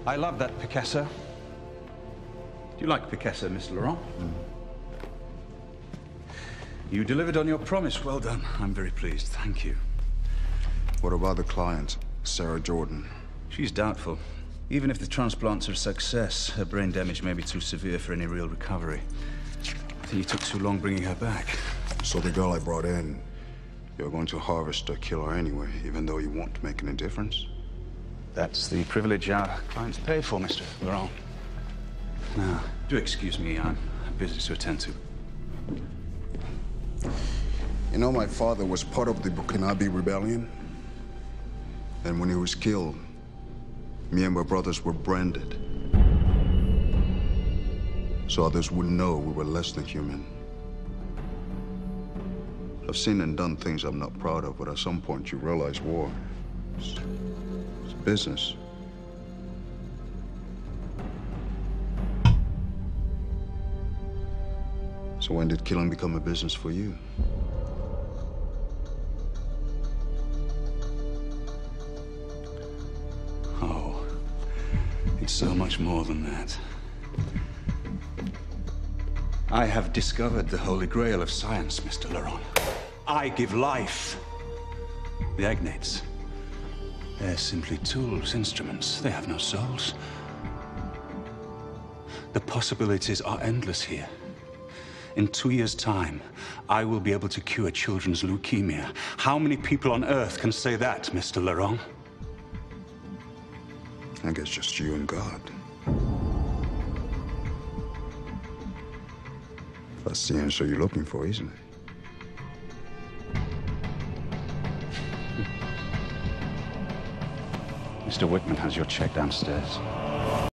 I love that Picasso. Do you like Picasso, Mr. Laurent? You delivered on your promise. Well done. I'm very pleased. Thank you. What about the client, Sarah Jordan? She's doubtful. Even if the transplants are a success, her brain damage may be too severe for any real recovery. I think you took too long bringing her back. So the girl I brought in, you're going to harvest or kill her anyway, even though you won't make any difference? That's the privilege our clients pay for, Mr. Laurent. Now, do excuse me, I'm busy to attend to. You know, my father was part of the Burkinabe rebellion. And when he was killed, me and my brothers were branded. So others would know we were less than human. I've seen and done things I'm not proud of, but at some point you realize war is business. So when did killing become a business for you? Oh, it's so much more than that. I have discovered the holy grail of science, Mr. Laurent. I give life. The agnates, they're simply tools, instruments. They have no souls. The possibilities are endless here. In 2 years' time, I will be able to cure children's leukemia. How many people on Earth can say that, Mr. Laurent? I guess just you and God. That's the answer you're looking for, isn't it? Mr. Whitman has your check downstairs.